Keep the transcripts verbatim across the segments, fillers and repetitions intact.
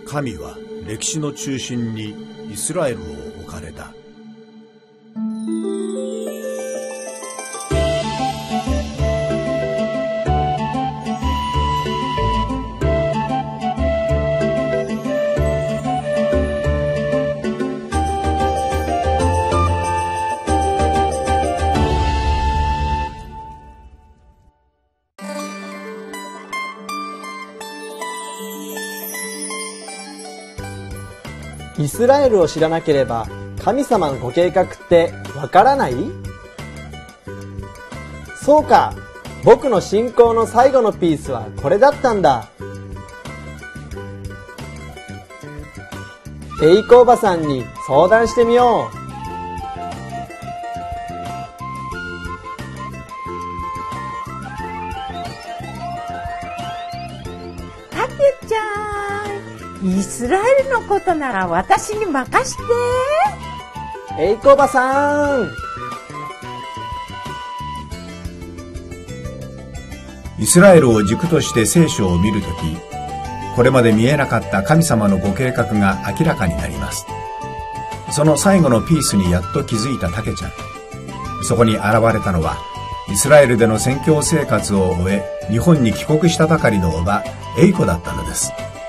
神は歴史の中心にイスラエルを置かれた。 イスラエルを知らなければ神様のご計画ってわからない？そうか、僕の信仰の最後のピースはこれだったんだ。エイコおばさんに相談してみよう。 たけちゃん、イスラエルのことなら私に任して。 エイコおばさん。 イスラエルを軸として聖書を見るとき、これまで見えなかった神様のご計画が明らかになります。その最後のピースにやっと気づいたたけちゃん。そこに現れたのは、イスラエルでの宣教生活を終え、日本に帰国したばかりのおば、エイコだったのです。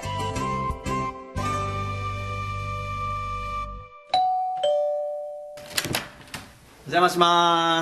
お邪魔します。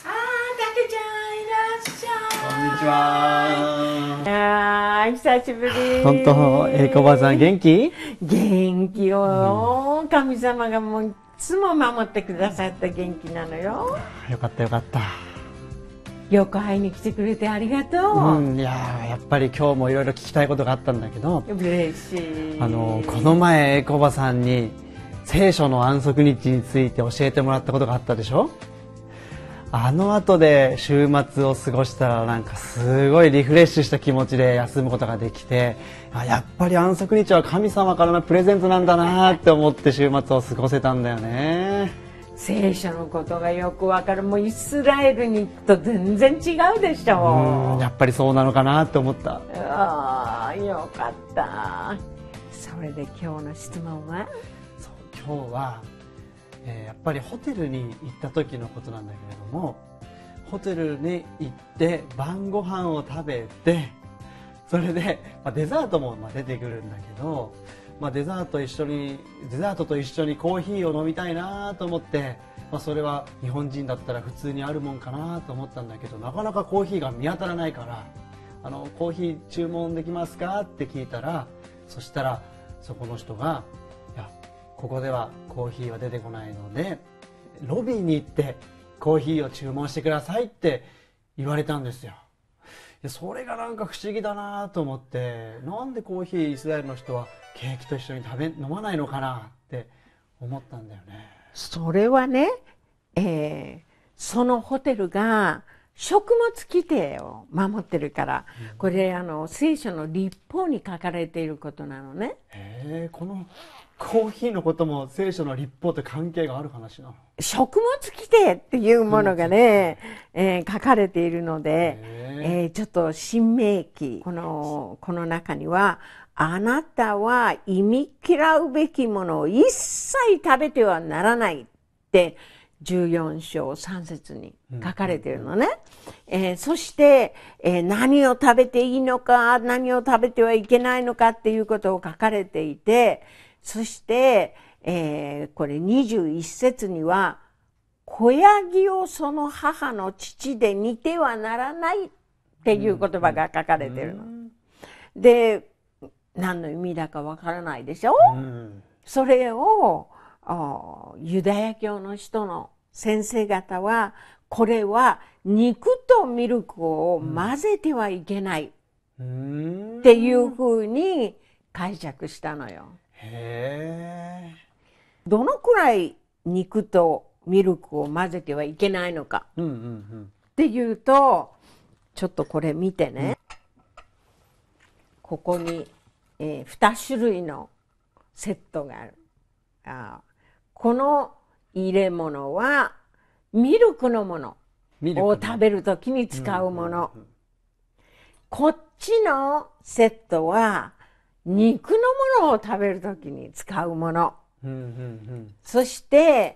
あー、たけちゃんいらっしゃい。 こんにちは。 あー、久しぶり。 本当、エイコおばさん元気？ 元気よ、うん、神様がもういつも守ってくださって元気なのよ。 よかったよかった。 よく会いに来てくれてありがとう。 うん、いややっぱり今日もいろいろ聞きたいことがあったんだけど、 嬉しい。 あのこの前エイコおばさんに聖書の安息日について教えてもらったことがあったでしょ。あの後で週末を過ごしたらなんかすごいリフレッシュした気持ちで休むことができて、あ、やっぱり安息日は神様からのプレゼントなんだなって思って週末を過ごせたんだよね。 聖書のことがよくわかる。もうイスラエルに行くと全然違うでしょ。 うん、やっぱりそうなのかなって思った。 ああ、よかった。それで今日の質問は？ そう、今日は、えー、やっぱりホテルに行った時のことなんだけれども、ホテルに行って晩ご飯を食べて、それで、まあ、デザートもまあ出てくるんだけど、まあ、デザート一緒にデザートと一緒にコーヒーを飲みたいなと思って、まあ、それは日本人だったら普通にあるもんかなと思ったんだけど、なかなかコーヒーが見当たらないから、あのコーヒー注文できますかって聞いたら、そしたらそこの人が、いやここではコーヒーは出てこないのでロビーに行ってコーヒーを注文してくださいって言われたんですよ。それがなんか不思議だなと思って、なんでコーヒーイスラエルの人はケーキと一緒に食べ飲まないのかなって思ったんだよね。 それはね、えー、そのホテルが食物規定を守ってるから、うん、これあの聖書の律法に書かれていることなのね。 へー、このコーヒーのことも聖書の律法と関係がある話なの？ 食物規定っていうものがね、えー、書かれているので、えー、ちょっと新明記、この、この中には、あなたは忌み嫌うべきものを一切食べてはならないってじゅうよん章さん節に書かれているのね。うんえー、そして、えー、何を食べていいのか、何を食べてはいけないのかっていうことを書かれていて、そして、えー、これにじゅういち節には、子ヤギをその母の乳で煮てはならないっていう言葉が書かれているの。で、何の意味だかわからないでしょ、うん、それをユダヤ教の人の先生方は、これは肉とミルクを混ぜてはいけないっていうふうに解釈したのよ。 へー。 どのくらい肉とミルクを混ぜてはいけないのか、うんうんうん、っていうと、ちょっとこれ見てね、うん、ここに、えー、に種類のセットがある。あ、この入れ物はミルクのものを食べるときに使うもの、うんうんうん、こっちのセットは肉のものを食べるときに使うもの。 うんうんうん、 そして、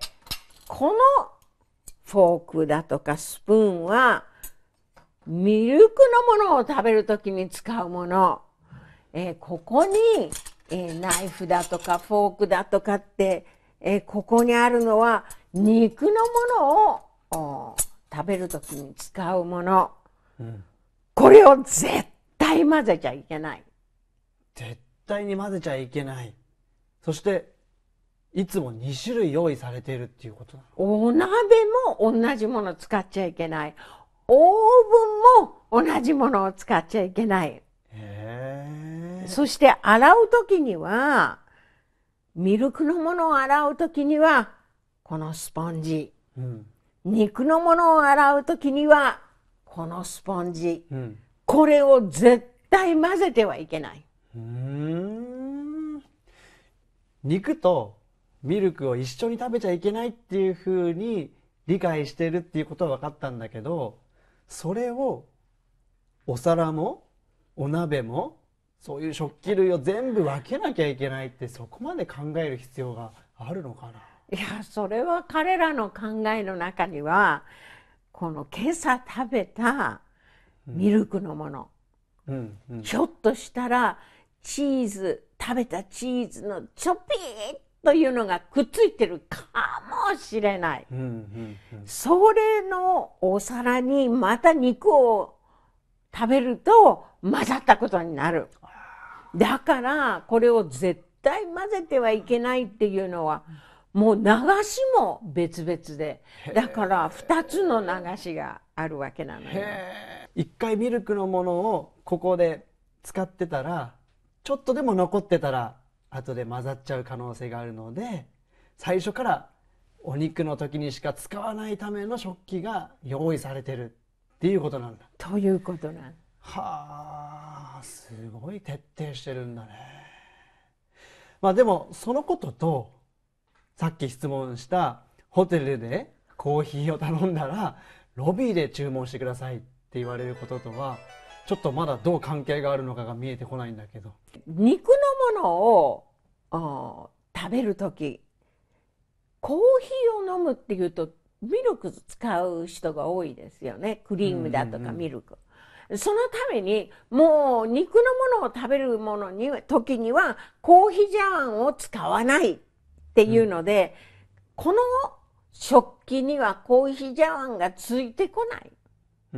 このフォークだとかスプーンは、ミルクのものを食べるときに使うもの。えー、ここに、えー、ナイフだとかフォークだとかって、えー、ここにあるのは肉のものを食べるときに使うもの、うん、これを絶対混ぜちゃいけない。 絶対に混ぜちゃいけない。そしていつもに種類用意されているっていうことなの？ お鍋も同じもの使っちゃいけない。オーブンも同じものを使っちゃいけない。 へー。 そして洗うときには、ミルクのものを洗うときには、このスポンジ。うん、肉のものを洗うときには、このスポンジ。うん、これを絶対混ぜてはいけない。 うーん。肉とミルクを一緒に食べちゃいけないっていうふうに理解してるっていうことは分かったんだけど、それをお皿もお鍋もそういう食器類を全部分けなきゃいけないって、そこまで考える必要があるのかな？ いや、それは彼らの考えの中には、この今朝食べたミルクのもの、うんうん、ひょっとしたらチーズ、食べたチーズのちょぴーっというのがくっついてるかもしれない、うんうんうん、それのお皿にまた肉を食べると混ざったことになる。だからこれを絶対混ぜてはいけないっていうのは、もう流しも別々で、だから二つの流しがあるわけなのよ。 一回ミルクのものをここで使ってたら、ちょっとでも残ってたら後で混ざっちゃう可能性があるので、最初からお肉の時にしか使わないための食器が用意されてるっていうことなんだ。 ということなん。 はあ、すごい徹底してるんだね。まあでもそのことと、さっき質問したホテルでコーヒーを頼んだらロビーで注文してくださいって言われることとは、ちょっとまだどう関係があるのかが見えてこないんだけど。 肉のものを食べるとき、コーヒーを飲むっていうとミルク使う人が多いですよね。クリームだとかミルク。うんうんうん、そのためにもう肉のものを食べるものに時にはコーヒー茶碗を使わないっていうので、うん、この食器にはコーヒー茶碗がついてこない。うん、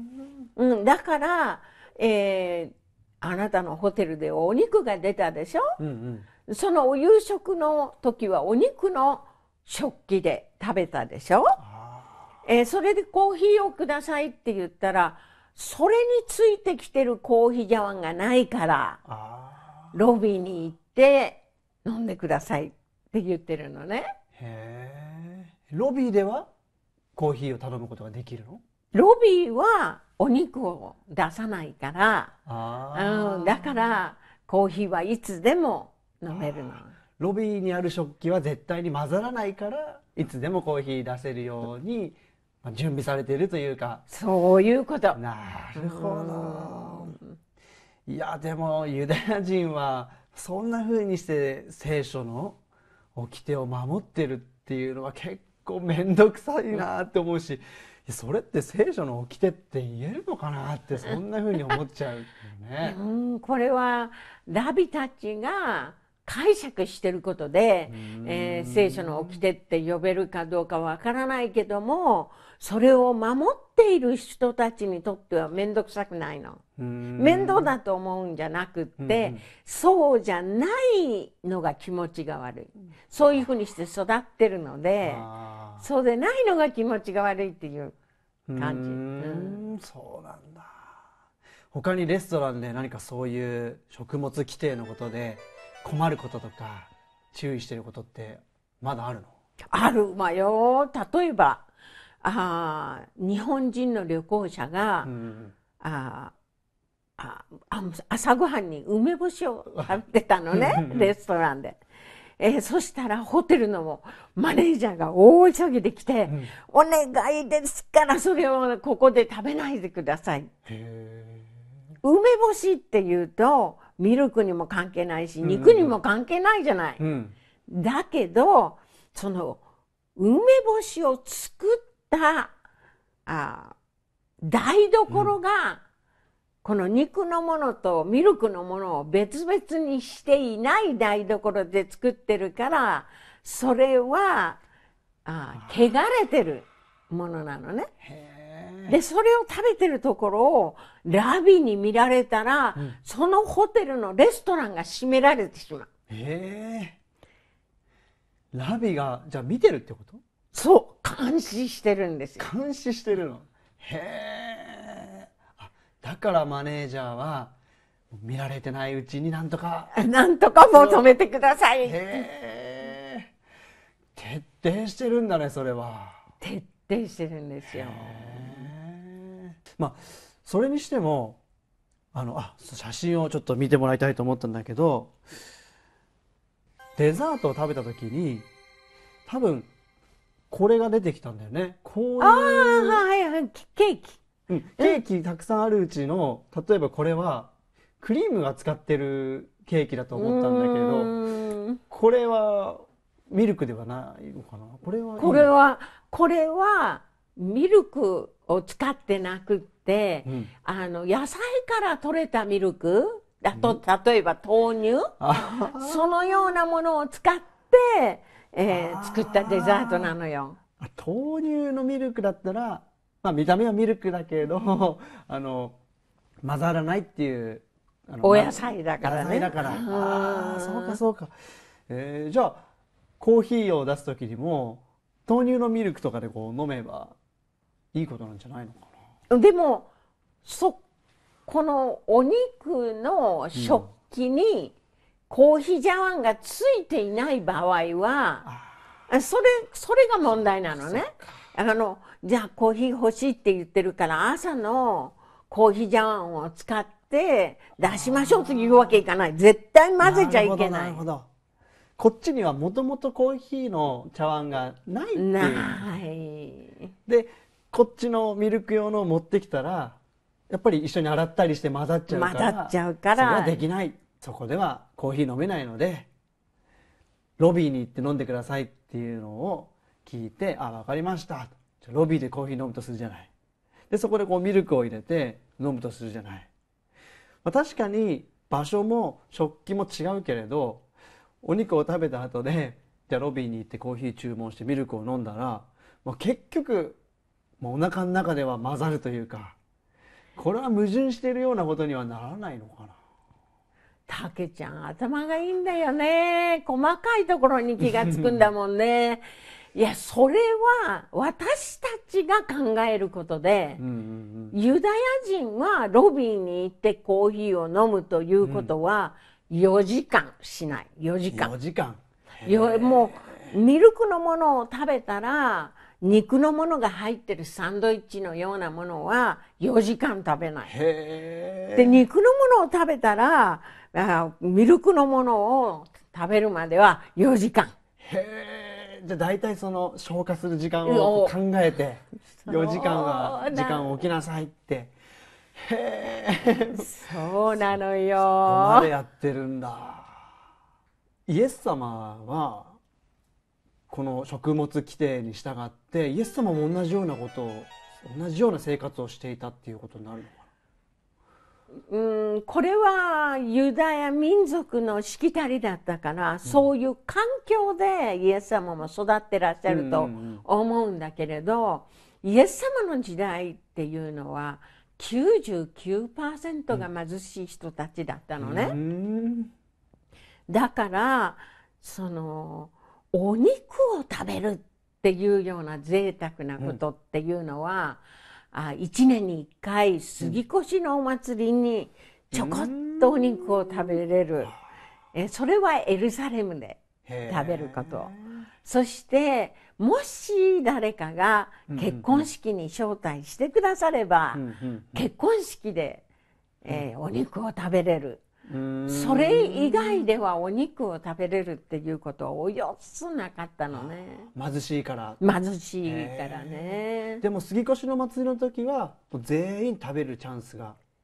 うん、だから、えー、あなたのホテルでお肉が出たでしょ、うんうん、そのお夕食の時はお肉の食器で食べたでしょ、えー、それでコーヒーをくださいって言ったら、それについてきてるコーヒー茶碗がないから、ロビーに行って飲んでくださいって言ってるのね。 へー。ロビーではコーヒーを頼むことができるの？ ロビーはお肉を出さないから、あ、うん、だからコーヒーはいつでも飲めるの。 ロビーにある食器は絶対に混ざらないから、いつでもコーヒー出せるように準備されているというか。 そういうこと。 なるほど。いや、でもユダヤ人はそんな風にして聖書の掟を守ってるっていうのは結構めんどくさいなって思うし、それって聖書の掟って言えるのかなって、そんな風に思っちゃうよね。 うん、これはラビたちが解釈してることで、えー、聖書の掟って呼べるかどうかわからないけども、それを守っている人たちにとっては面倒くさくないの。面倒だと思うんじゃなくって、そうじゃないのが気持ちが悪い。そういうふうにして育ってるので、そうでないのが気持ちが悪いっていう感じ。うん、 そうなんだ。他にレストランで何かそういう食物規定のことで困ることとか注意してることってまだあるの？ あるわよ。例えば、あ、日本人の旅行者が、うん、ああ朝ごはんに梅干しを食べてたのね、レストランで。えー、そしたらホテルのマネージャーが大急ぎで来て、うん、お願いですからそれをここで食べないでください。へー。梅干しっていうとミルクにも関係ないし、肉にも関係ないじゃない。 うん、 だけど、その、梅干しを作ったあ台所が、うん、この肉のものとミルクのものを別々にしていない台所で作ってるから、それはあ汚れてるものなのね。で、それを食べてるところをラビに見られたら、うん、そのホテルのレストランが閉められてしまう。 へえ。ラビがじゃあ見てるってこと？ そう、監視してるんですよ。 監視してるの。へえ。だからマネージャーは見られてないうちになんとかなんとかもう止めてください。へえ。徹底してるんだね、それは。 徹底してるんですよ。 まあそれにしてもあのあ写真をちょっと見てもらいたいと思ったんだけど、デザートを食べた時に多分これが出てきたんだよね。こういう、 ああ、はいはい、ケーキ、 うん、ケーキたくさんあるうちの、例えばこれはクリームが使ってるケーキだと思ったんだけど、これはミルクではないのかな。これはいい、 これはこれはミルクを使ってなくって、うん、あの野菜から取れたミルクだと、うん、例えば豆乳、そのようなものを使って、えー、作ったデザートなのよ。 豆乳のミルクだったら、まあ、見た目はミルクだけどあの混ざらないっていうあのお野菜だからね。 野菜だから。ああ、そうかそうか。えー、じゃあコーヒーを出す時にも豆乳のミルクとかでこう飲めばいいことなんじゃないのかな。でもそこのお肉の食器にコーヒー茶碗がついていない場合は、うん、それそれが問題なのね。あのじゃあコーヒー欲しいって言ってるから朝のコーヒー茶碗を使って出しましょうというわけいかない。絶対混ぜちゃいけない。 なるほど、なるほど。こっちにはもともとコーヒーの茶碗がないっていう。 ない。 でこっちのミルク用のを持ってきたらやっぱり一緒に洗ったりして混ざっちゃうから混ざっちゃうからそれはできない。そこではコーヒー飲めないのでロビーに行って飲んでくださいっていうのを聞いて、あ、分かりました、じゃロビーでコーヒー飲むとするじゃない。でそこでこうミルクを入れて飲むとするじゃない。まあ、確かに場所も食器も違うけれどお肉を食べた後でじゃあロビーに行ってコーヒー注文してミルクを飲んだら、まあ、結局もうお腹の中では混ざるというか、これは矛盾しているようなことにはならないのかな。 たけちゃん頭がいいんだよね。細かいところに気がつくんだもんね。いやそれは私たちが考えることで、うんうんうん、ユダヤ人はロビーに行ってコーヒーを飲むということはよじかんしない。よじかん。 よじかん。 よもうミルクのものを食べたら肉のものが入ってるサンドイッチのようなものはよじかん食べない。 へー。 で肉のものを食べたらあミルクのものを食べるまではよじかん。 へー。じゃあ大体その消化する時間を考えてよじかんは時間を置きなさいって。へー。 そうなのよ。 そこまでやってるんだ。イエス様はこの食物規定に従ってイエス様も同じようなことを同じような生活をしていたっていうことになるのかな。 うん、これはユダヤ民族のしきたりだったから、うん、そういう環境でイエス様も育ってらっしゃると思うんだけれど、イエス様の時代っていうのは きゅうじゅうきゅうパーセント が貧しい人たちだったのね、うん、だからそのお肉を食べるっていうような贅沢なことっていうのは、うん、あいちねんにいっかい杉越のお祭りにちょこっとお肉を食べれる、えそれはエルサレムで食べること。そしてもし誰かが結婚式に招待してくだされば、うんうん、結婚式で、えー、お肉を食べれる。それ以外ではお肉を食べれるっていうことはおよそなかったのね。 貧しいから貧しいからね。 でも杉越の祭りの時は全員食べるチャンスが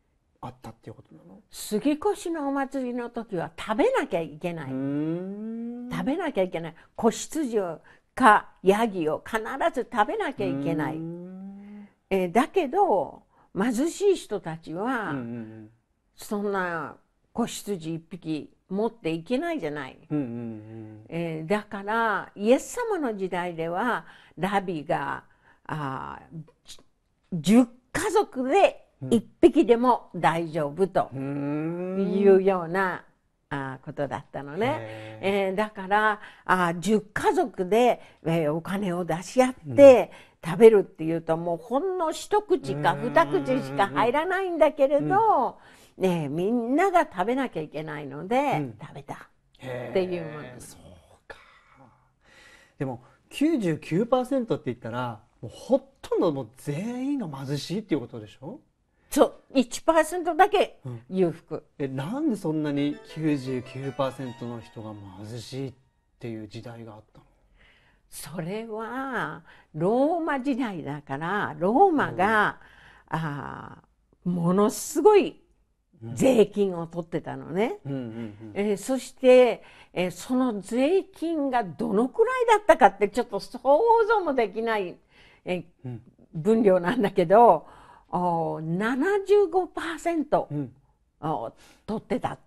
あったっていうことなの？ 杉越のお祭りの時は食べなきゃいけない。食べなきゃいけない。子羊かヤギを必ず食べなきゃいけない。えー、だけど貧しい人たちは、うんうんうん、そんな子羊一匹持っていけないじゃない、うんうんうんえー、だからイエス様の時代ではラビがあじゅっ家族でいっぴきでも大丈夫というようなあことだったのね、えー、だからあじゅっ家族で、えー、お金を出し合って食べるっていうと、もうほんの一口か二口しか入らないんだけれど、ね、みんなが食べなきゃいけないので、うん、食べたっていうもの。 そうか。でも きゅうじゅうきゅうパーセント って言ったらもうほとんどもう全員が貧しいっていうことでしょ？ そう、いちパーセント だけ裕福、うん、 えなんでそんなに きゅうじゅうきゅうパーセント の人が貧しいっていう時代があったの？ それはローマ時代だから、ローマが、うん、あものすごい税金を取ってたのね、うんうんうんうんえー、そして、えー、その税金がどのくらいだったかってちょっと想像もできない、えーうん、分量なんだけど ななじゅうごパーセント、うん、取ってたって。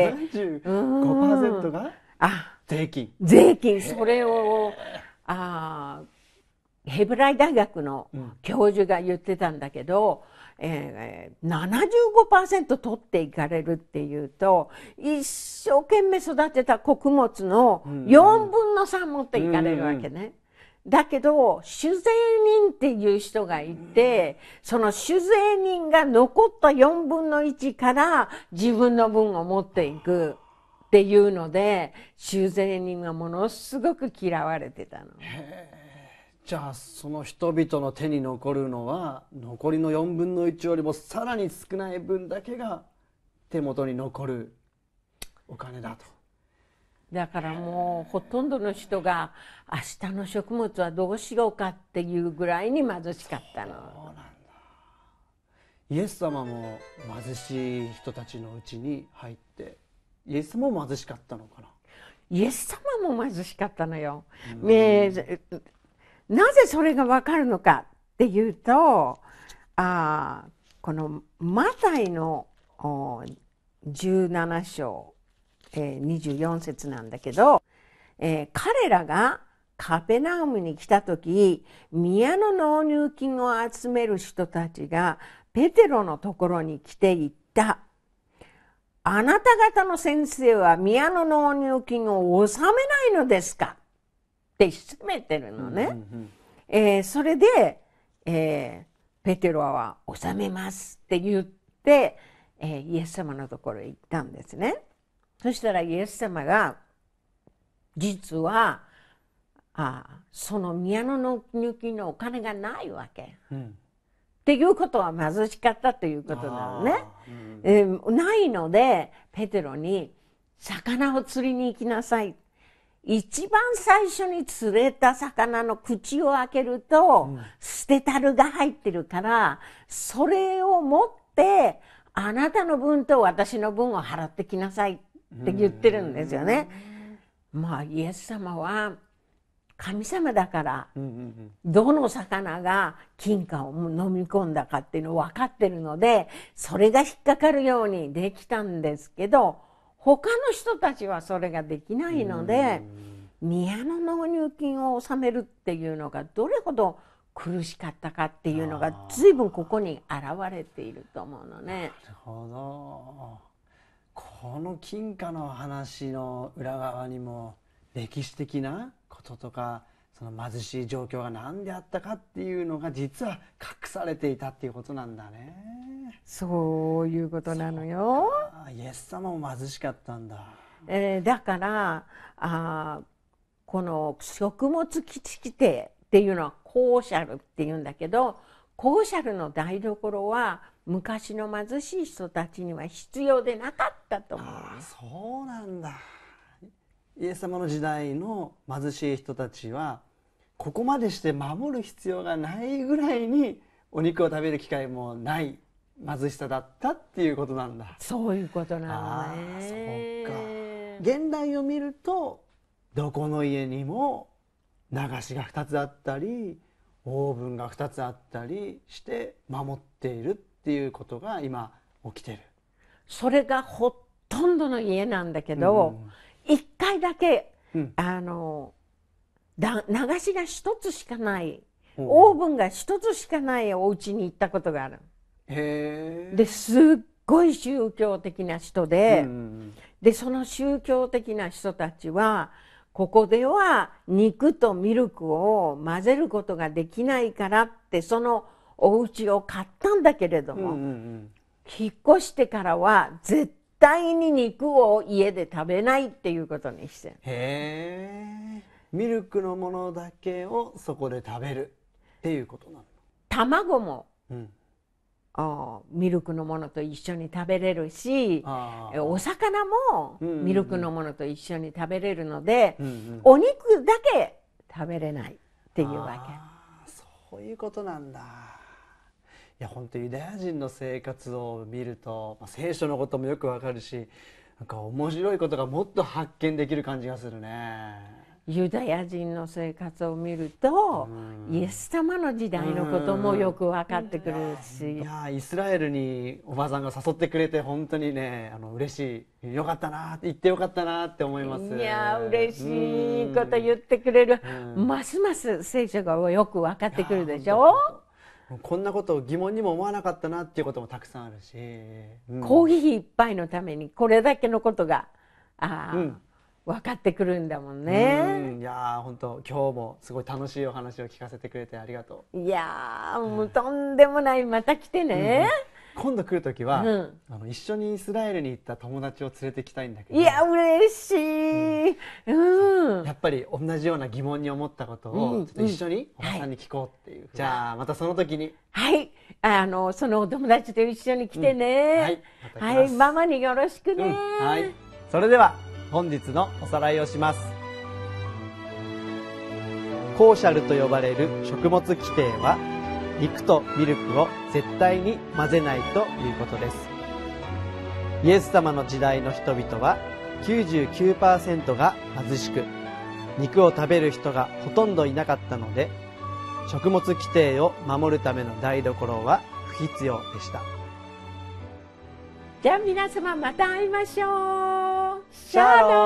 ななじゅうごパーセント が税金税金それをあヘブライ大学の教授が言ってたんだけど、えー、ななじゅうごパーセント 取っていかれるっていうと、一生懸命育てた穀物のよんぶんのさん持っていかれるわけね。だけど酒税人っていう人がいて、その酒税人が残ったよんぶんのいちから自分の分を持っていくっていうので、酒税人がものすごく嫌われてたの。 へー。じゃあその人々の手に残るのは残りのよんぶんのいちよりもさらに少ない分だけが手元に残るお金だと。 だからもうほとんどの人が明日の食物はどうしようかっていうぐらいに貧しかったの。そうなんだ。 イエス様も貧しい人たちのうちに入って、イエスも貧しかったのかな？ イエス様も貧しかったのよ。ね、なぜそれが分かるのかっていうと、あこのマタイのじゅうなな章、えー、にじゅうよん節なんだけど、えー、彼らがカペナウムに来た時、宮の納入金を集める人たちがペテロのところに来て言った。あなた方の先生は宮の納入金を納めないのですかって責めてるのね、うんうんうんえー、それで、えー、ペテロは納めますって言って、えー、イエス様のところへ行ったんですね。そしたらイエス様が実はあその宮の納入金のお金がないわけ、うん、っていうことは貧しかったということなのね、うんえー、ないのでペテロに魚を釣りに行きなさい。一番最初に釣れた魚の口を開けると、うん、捨てたるが入ってるから、それを持ってあなたの分と私の分を払ってきなさいって言ってるんですよね。まあイエス様は神様だから、うんうんうん、どの魚が金貨を飲み込んだかっていうのを分かってるので、それが引っかかるようにできたんですけど、他の人たちはそれができないので、宮の納入金を納めるっていうのがどれほど苦しかったかっていうのが随分ここに現れていると思うのね。 なるほど。この金貨の話の裏側にも歴史的なこととか、その貧しい状況が何であったかっていうのが実は隠されていたっていうことなんだね。 そういうことなのよ。 イエス様も貧しかったんだ。 えー、だからあこの食物基地規定っていうのはコーシャルっていうんだけど、コーシャルの台所は昔の貧しい人たちには必要でなかったと思う。 あ、そうなんだ。イエス様の時代の貧しい人たちはここまでして守る必要がないぐらいにお肉を食べる機会もない貧しさだったっていうことなんだ。 そういうことなのあね。 ーそうか。現代を見るとどこの家にも流しがふたつあったりオーブンがふたつあったりして守っているっていうことが今起きてる。 それがほとんどの家なんだけど、一、うん、回だけ、うん、あのだ流しが一つしかない、うん、オーブンが一つしかないお家に行ったことがある。 へー。 ですっごい宗教的な人で、うん、でその宗教的な人たちはここでは肉とミルクを混ぜることができないからってそのお家を買ったんだけれども、うんうんうん、引っ越してからは絶対に肉を家で食べないっていうことにしてる。 へー。ミルクのものだけをそこで食べるっていうことなの。 卵も、うん、ミルクのものと一緒に食べれるし、お魚もミルクのものと一緒に食べれるので、うんうん、お肉だけ食べれないっていうわけ。 そういうことなんだ。いや本当ユダヤ人の生活を見ると、まあ、聖書のこともよくわかるし、なんか面白いことがもっと発見できる感じがするね。 ユダヤ人の生活を見ると、イエス様の時代のこともよく分かってくるし、 いやイスラエルにおばさんが誘ってくれて本当にね、あの嬉しい、よかったな、行ってよかったなって思います。 いや嬉しいこと言ってくれる。ますます聖書がよく分かってくるでしょ。 こんなことを疑問にも思わなかったなっていうこともたくさんあるし、 うん、コーヒー一杯のためにこれだけのことがあ、うん、分かってくるんだもんね。 うん、いや本当今日もすごい楽しいお話を聞かせてくれてありがとう。 いやもうとんでもない、また来てね。 うん、今度来るときは、うん、あの一緒にイスラエルに行った友達を連れてきたいんだけど。 いや嬉しい、うんうん、やっぱり同じような疑問に思ったことをちょっと一緒におばさんに聞こうっていう、うん、じゃあまたその時に、 はい、あのそのお友達と一緒に来てね、うん、はい、まはい、ママによろしくね、 うん、はい。それでは本日のおさらいをします。コーシャルと呼ばれる食物規定は肉とミルクを絶対に混ぜないということです。イエス様の時代の人々は きゅうじゅうきゅうパーセント が貧しく、肉を食べる人がほとんどいなかったので、食物規定を守るための台所は不必要でした。 じゃあ皆様また会いましょう。シャロー。